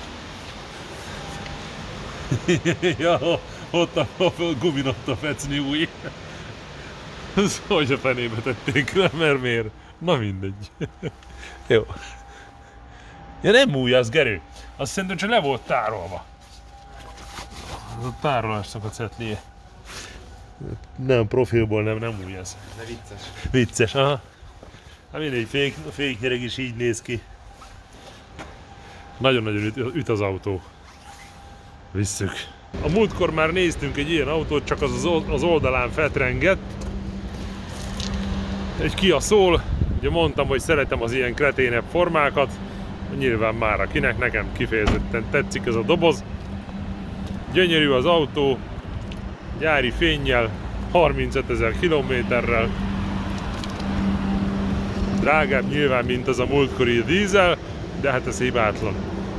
Ja, ott a gumin ott a fecni új. Hogy a fenébe tették le, mert miért? Na mindegy. Jó. Ja, nem új az, Gerő. Azt szerintem csak le volt tárolva. Az a tárolásnak a cetlie. Nem, profilból nem új ez. De vicces. Vicces, aha. Hát mindegy, féknyereg is így néz ki. Nagyon-nagyon üt az autó. Visszük. A múltkor már néztünk egy ilyen autót, csak az oldalán fetrengett. Egy Kia Soul. Ugye mondtam, hogy szeretem az ilyen kreténebb formákat. Nyilván már akinek, nekem kifejezetten tetszik ez a doboz. Gyönyörű az autó. Gyári fénnyel, 35 000 kilométerrel. Drágább nyilván, mint az a múltkori dízel, de hát ez hibátlan.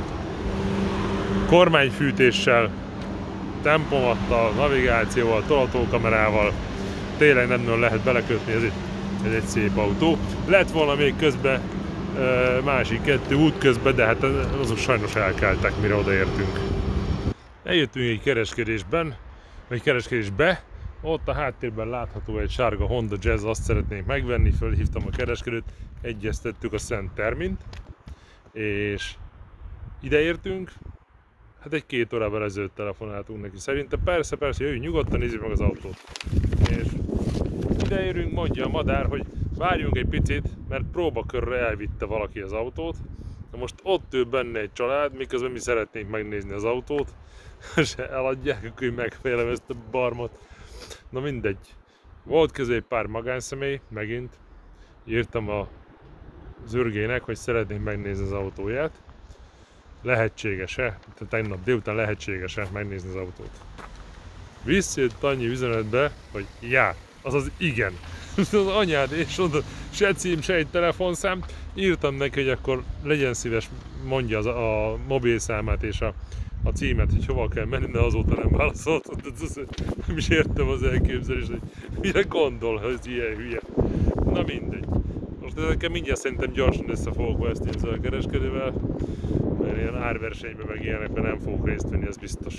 Kormányfűtéssel, tempomattal, navigációval, tolatókamerával. Tényleg nem nagyon lehet belekötni, ez egy szép autó. Lett volna még közben másik 2 út közben, de hát azok sajnos elkeltek, mire odaértünk. Eljöttünk egy kereskedésbe, ott a háttérben látható egy sárga Honda Jazz, azt szeretnénk megvenni, fölhívtam a kereskedőt, egyeztettük a szent termint, és ide értünk, hát egy 2 órával ezelőtt telefonáltunk neki. Szerintem persze, jöjjünk nyugodtan, nézzük meg az autót. És ide érünk, mondja a madár, hogy várjunk egy picit, mert próbakörre elvitte valaki az autót. Na most ott ül benne egy család, miközben mi szeretnénk megnézni az autót, és eladják, akkor én megfélem ezt a barmot. Na mindegy. Volt közé egy pár magánszemély, megint. Írtam az ürgének, hogy szeretnénk megnézni az autóját. Lehetséges-e? Tegnap délután lehetséges-e megnézni az autót? Visszajött annyi üzenetbe, hogy já, azaz igen. Az anyád, és oda se cím, se egy telefonszám. Írtam neki, hogy akkor legyen szíves, mondja a mobilszámát és a címet, hogy hova kell menni, de azóta nem válaszolt. Nem is értem az elképzelést, hogy mire gondol, hogy ez ilyen hülye. Na mindegy. Most ezekkel mindjárt szerintem gyorsan össze fogok veszni ezzel a kereskedővel, Mert ilyen árversenyben meg ilyenekben nem fogok részt venni, ez biztos.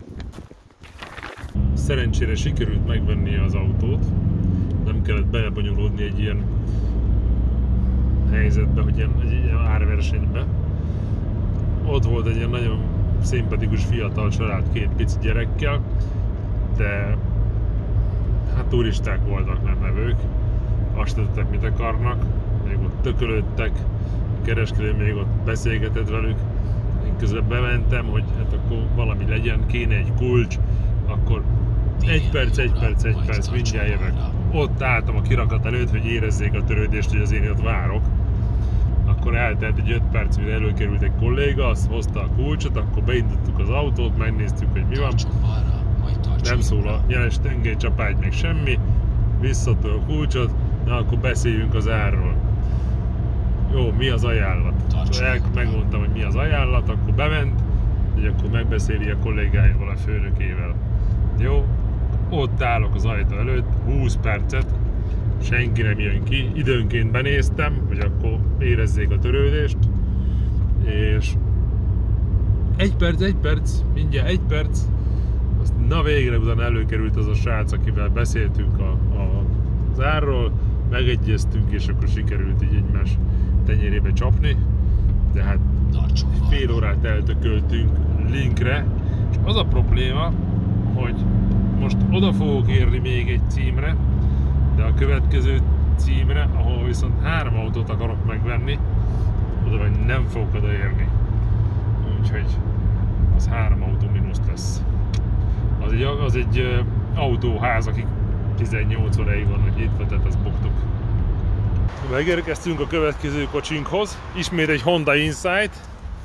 Szerencsére sikerült megvenni az autót. Nem kellett belebonyolódni egy ilyen helyzetbe, hogy egy ilyen árversenybe. Ott volt egy ilyen nagyon szimpatikus fiatal család, 2 pici gyerekkel, de hát turisták voltak, nem nevők. Azt tettek, mit akarnak, még ott tökölődtek, a kereskedő még ott beszélgetett velük. Én közben bementem, hogy hát akkor valami legyen, kéne egy kulcs, akkor 1 perc, mindjárt jövök. Ott álltam a kirakat előtt, hogy érezzék a törődést, hogy az én ott várok. Akkor eltelt egy 5 perc, mire előkerült egy kolléga, azt hozta a kulcsot, akkor beindítottuk az autót, megnéztük, hogy mi van. Nem szól a nyeles tengelycsapágy, még semmi. Visszadta a kulcsot, na akkor beszéljünk az árról. Jó, mi az ajánlat? Megmondtam, hogy mi az ajánlat, akkor bement, hogy akkor megbeszéli a kollégáival, a főnökével. Jó, ott állok az ajtó előtt, 20 percet, senki nem jön ki, időnként benéztem, hogy akkor érezzék a törődést, és 1 perc, mindjárt 1 perc, azt na végre utána előkerült az a srác, akivel beszéltünk az árról, megegyeztünk, és akkor sikerült így egymás tenyérébe csapni, de hát fél órát eltököltünk linkre, és az a probléma, hogy most oda fogok érni még egy címre, de a következő címre, ahol viszont 3 autót akarok megvenni, oda meg nem fogok odaérni. Úgyhogy az 3 autó mínusz lesz. Az egy autóház, akik 18 óráig van, hogy itt tehát ezt buktuk. Megérkeztünk a következő kocsinkhoz, ismét egy Honda Insight.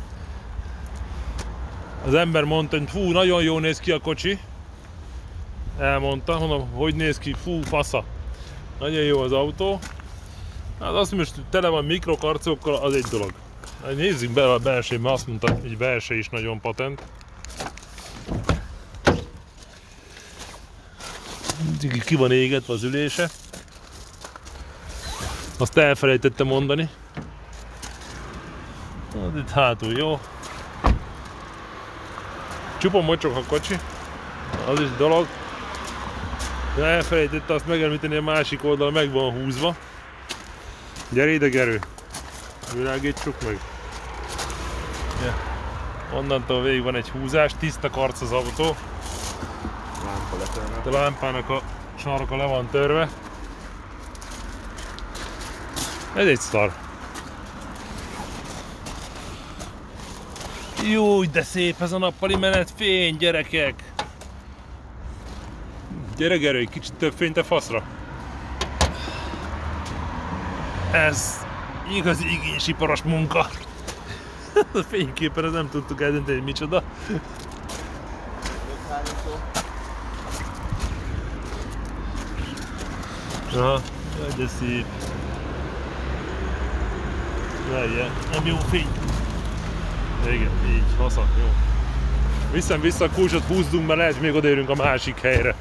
Az ember mondta, hogy fú, nagyon jól néz ki a kocsi. Elmondta, mondom, hogy néz ki, fú, fasza. Nagyon jó az autó. Hát azt most tele van mikrokarcokkal, az egy dolog. Nézzük bele a belsőbe, azt mondta, hogy belső is nagyon patent. Ki van égetve az ülése. Azt elfelejtettem mondani. Az itt hátul jó. Csupa mocsok a kocsi. Az is dolog. De elfelejtette azt megemlíteni, a másik oldal meg van húzva. Gyere ide, Gerő! Világítsuk meg! Ja. Onnantól végig van egy húzás, tiszta karc az autó. A lámpának a sarka le van törve. Ez egy szar. Jó, de szép ez a nappali menetfény, gyerekek! Gyere, Gerő, egy kicsit több fényt a faszra. Ez igazi igénysiparos munka. A fényképen nem tudtuk eldönteni, hogy micsoda. Aha, de szép. Várjál, nem jó fény. Igen, így, haszak, jó. Viszem vissza a kulcsot, húzzunk be, lehet, még odaérünk a másik helyre.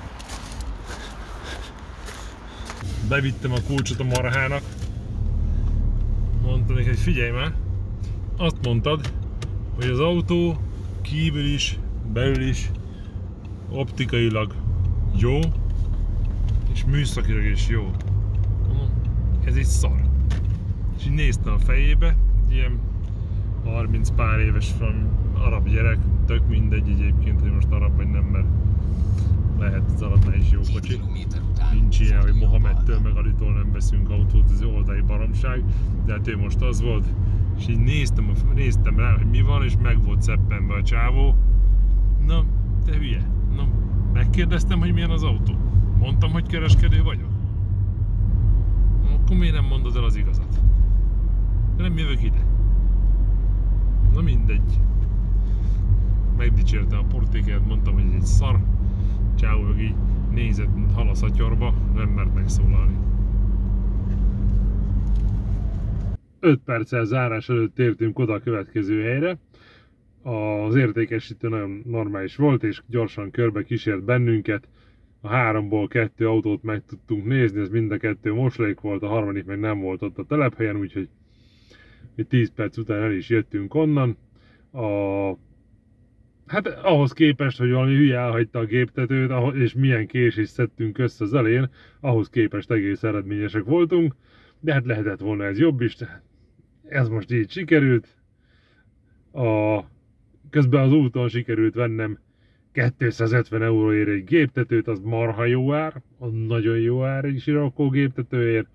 Bevittem a kulcsot a marhának. Mondtam neki, hogy figyelj már, azt mondtad, hogy az autó kívül is, belül is optikailag jó, és műszakilag is jó. Ez egy szar. És így néztem a fejébe, ilyen 30 pár éves arab gyerek, tök mindegy egyébként, hogy most arab vagy nem, mert lehet az arabnál is jó kocsi. Nincs ilyen, hogy Mohamedtől meg Alitól nem veszünk autót, ez oldali baromság, de hát ő most az volt, és így néztem rá, hogy mi van, és meg volt szeppenve a csávó. Na, te hülye, na, megkérdeztem, hogy milyen az autó. Mondtam, hogy kereskedő vagyok. Akkor miért nem mondod el az igazat? Nem jövök ide. Na mindegy. Megdicsértem a portékát, mondtam, hogy ez egy szar. Csávó meg így nézett, mint hal a szatyorba, nem mert megszólalni. 5 perccel zárás előtt értünk oda a következő helyre. Az értékesítő nagyon normális volt, és gyorsan körbe kísért bennünket. A 3-ból 2 autót meg tudtunk nézni, ez mind a 2 mosaik volt, a harmadik meg nem volt ott a telephelyen, úgyhogy 10 perc után el is jöttünk onnan. Hát ahhoz képest, hogy valami hülye elhagyta a géptetőt, és milyen késést szedtünk össze az elén, ahhoz képest egész eredményesek voltunk, de hát lehetett volna ez jobb is, ez most így sikerült. Közben az úton sikerült vennem 250 euróért egy géptetőt, az marha jó ár, az nagyon jó ár egy Sirocco géptetőért.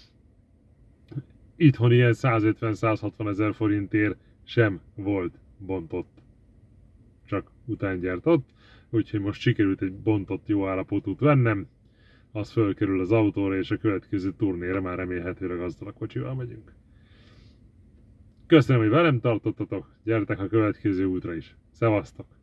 Itthon ilyen 150-160 ezer forintért sem volt bontott, csak utángyártott, úgyhogy most sikerült egy bontott jó állapotút vennem, az fölkerül az autóra, és a következő turnéra már remélhetőleg azzal a kocsival megyünk. Köszönöm, hogy velem tartottatok, gyertek a következő útra is. Szevasztok!